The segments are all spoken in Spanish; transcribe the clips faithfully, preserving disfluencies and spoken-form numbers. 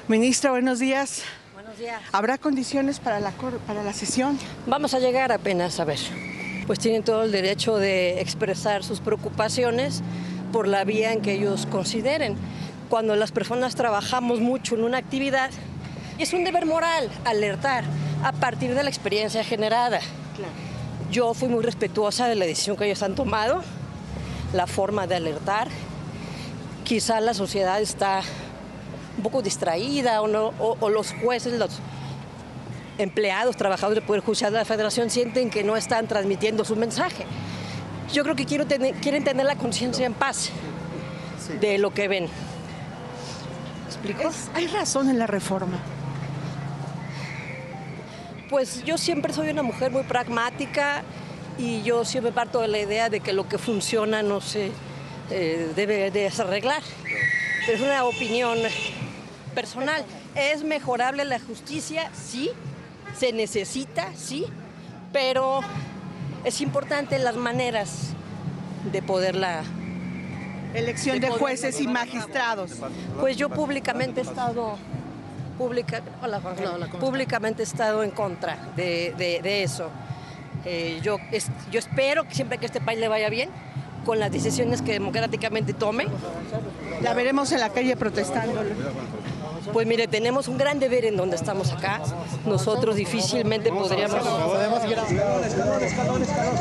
Ministra, buenos días. Buenos días. ¿Habrá condiciones para la, para la sesión? Vamos a llegar apenas a ver. Pues tienen todo el derecho de expresar sus preocupaciones por la vía en que ellos consideren. Cuando las personas trabajamos mucho en una actividad, es un deber moral alertar a partir de la experiencia generada. Claro. Yo fui muy respetuosa de la decisión que ellos han tomado, la forma de alertar. Quizá la sociedad está un poco distraída o, no, o, o los jueces, los empleados, trabajadores del Poder Judicial de la Federación sienten que no están transmitiendo su mensaje. Yo creo que quiero tener, quieren tener la conciencia en paz sí. de lo que ven. ¿Me explico? Es, ¿Hay razón en la reforma? Pues yo siempre soy una mujer muy pragmática y yo siempre parto de la idea de que lo que funciona no se eh, debe desarreglar. Pero es una opinión personal. ¿Es mejorable la justicia? Sí. ¿Se necesita? Sí. Pero es importante las maneras de poderla... Elección de, de jueces y magistrados. Pues yo públicamente he estado... Publica, hola, Juan, hola, públicamente he estado en contra de, de, de eso. Eh, yo, es, yo espero que siempre que este país le vaya bien, con las decisiones que democráticamente tome. La veremos en la calle protestando. Pues mire, tenemos un gran deber en donde estamos acá. Nosotros difícilmente podríamos... Podemos ir a... Escalón, escalón, escalón, escalón.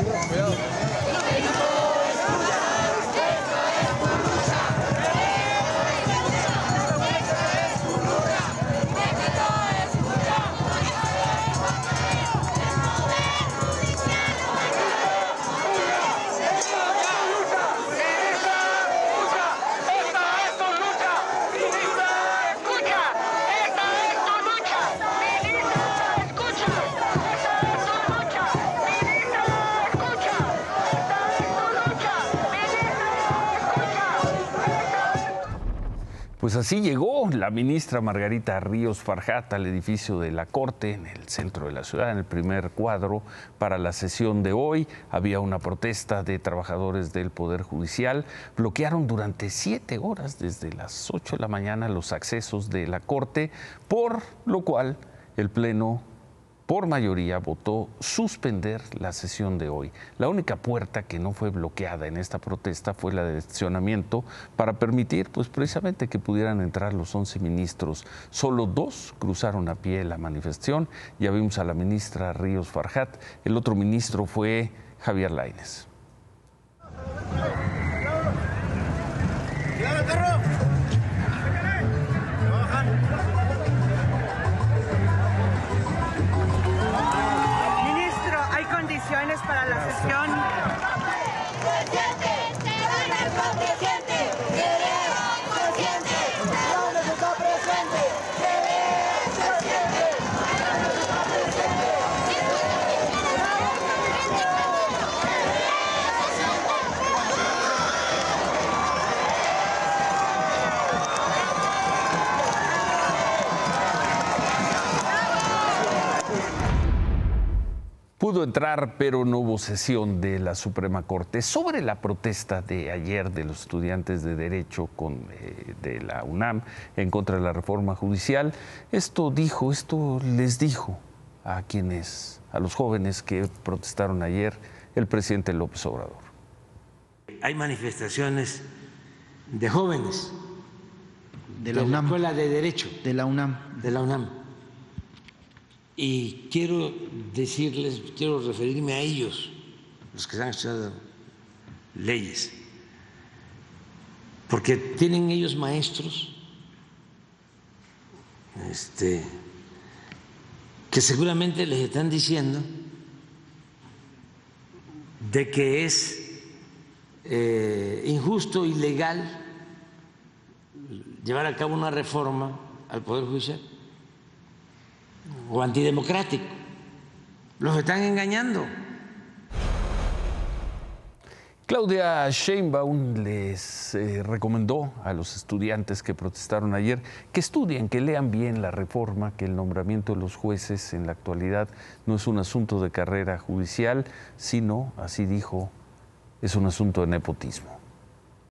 Pues así llegó la ministra Margarita Ríos Farjat al edificio de la Corte en el centro de la ciudad, en el primer cuadro para la sesión de hoy. Había una protesta de trabajadores del Poder Judicial. Bloquearon durante siete horas, desde las ocho de la mañana, los accesos de la Corte, por lo cual el Pleno, por mayoría, votó suspender la sesión de hoy. La única puerta que no fue bloqueada en esta protesta fue la de estacionamiento para permitir, pues precisamente, que pudieran entrar los once ministros. Solo dos cruzaron a pie la manifestación. Ya vimos a la ministra Ríos Farjat. El otro ministro fue Javier Lainez. Para la sesión. Presidente, te van a con presidente, queremos presidente, no está presente, queremos presidente, no está presente. Pudo entrar, pero no hubo sesión de la Suprema Corte sobre la protesta de ayer de los estudiantes de Derecho con, eh, de la UNAM en contra de la reforma judicial. Esto dijo, esto les dijo a quienes, a los jóvenes que protestaron ayer, el presidente López Obrador. Hay manifestaciones de jóvenes de la, de UNAM, la Escuela de Derecho de la UNAM, de la UNAM. Y quiero decirles, quiero referirme a ellos, los que han estudiado leyes, porque tienen ellos maestros este, que seguramente les están diciendo de que es eh, injusto, ilegal llevar a cabo una reforma al Poder Judicial o antidemocrático. Los están engañando. Claudia Sheinbaum les eh, recomendó a los estudiantes que protestaron ayer que estudien, que lean bien la reforma, que el nombramiento de los jueces en la actualidad no es un asunto de carrera judicial, sino, así dijo, es un asunto de nepotismo.